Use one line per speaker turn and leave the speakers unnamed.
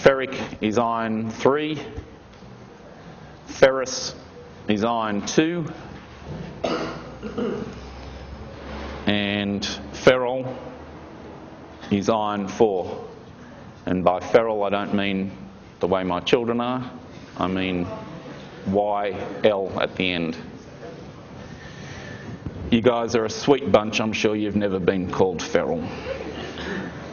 Ferric is iron 3. Ferrous is iron 2. And Feral is iron 4. And by feral I don't mean the way my children are, I mean YL at the end. You guys are a sweet bunch, I'm sure you've never been called feral.